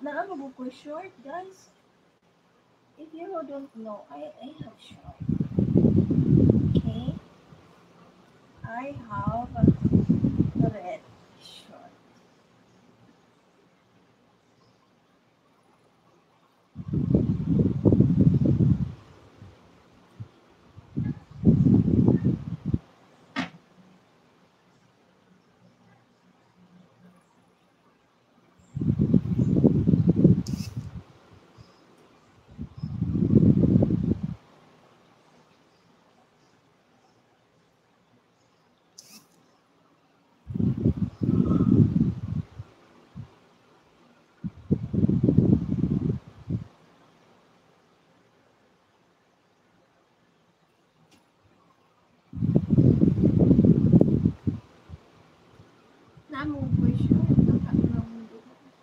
Naano ko short, guys. If you don't know, I have short. Okay? I have red short. Naamo ko short. Nakakaroon.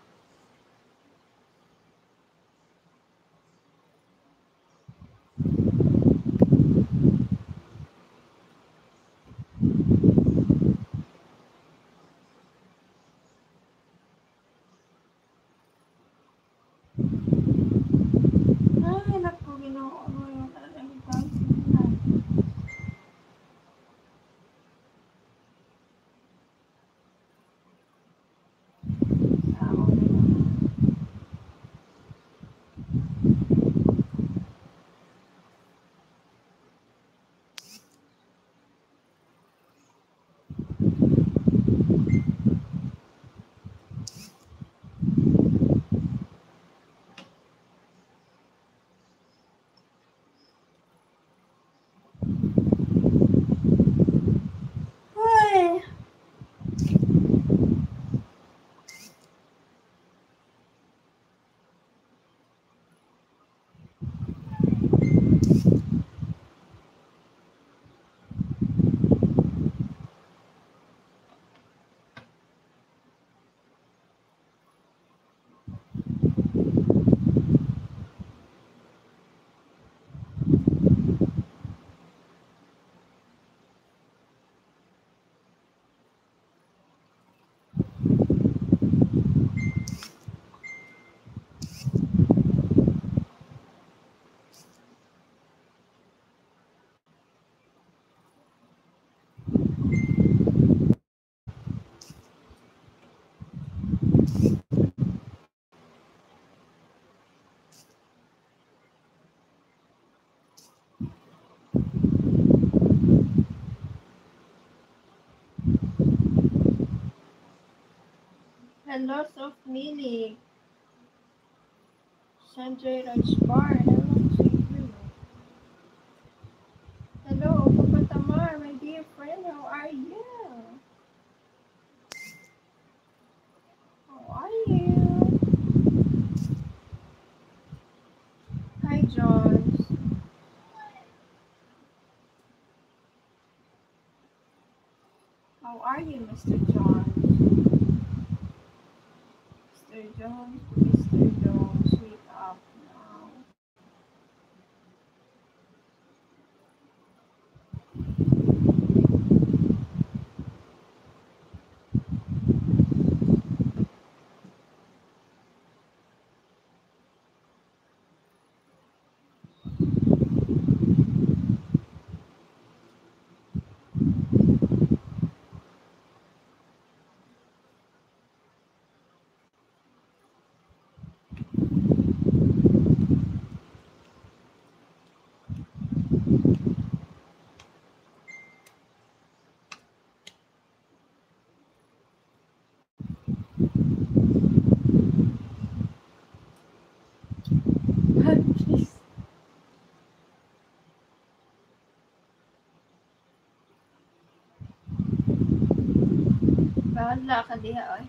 Ay, naku, ginoo. Ano yung talagang pagkain na. Sao na naman. Ay, hello, Soft Mini. Sanjay Rajbar. Hello to you. Hello, Papa Tamar, my dear friend. How are you? How are you? Hi, John. How are you, Mr. John? Mr. Jones, Mr. Jones, wake up now. Please. Bahala ka diha, oy.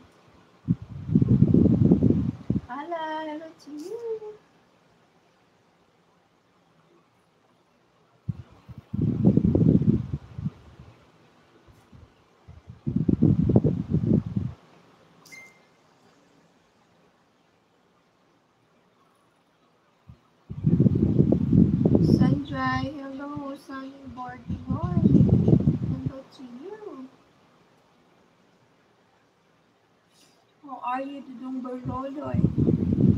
Hala, hello to you. Sanjay, hello, sunny boarding boy. Hello to you. How are you, Dudong Berlodoy?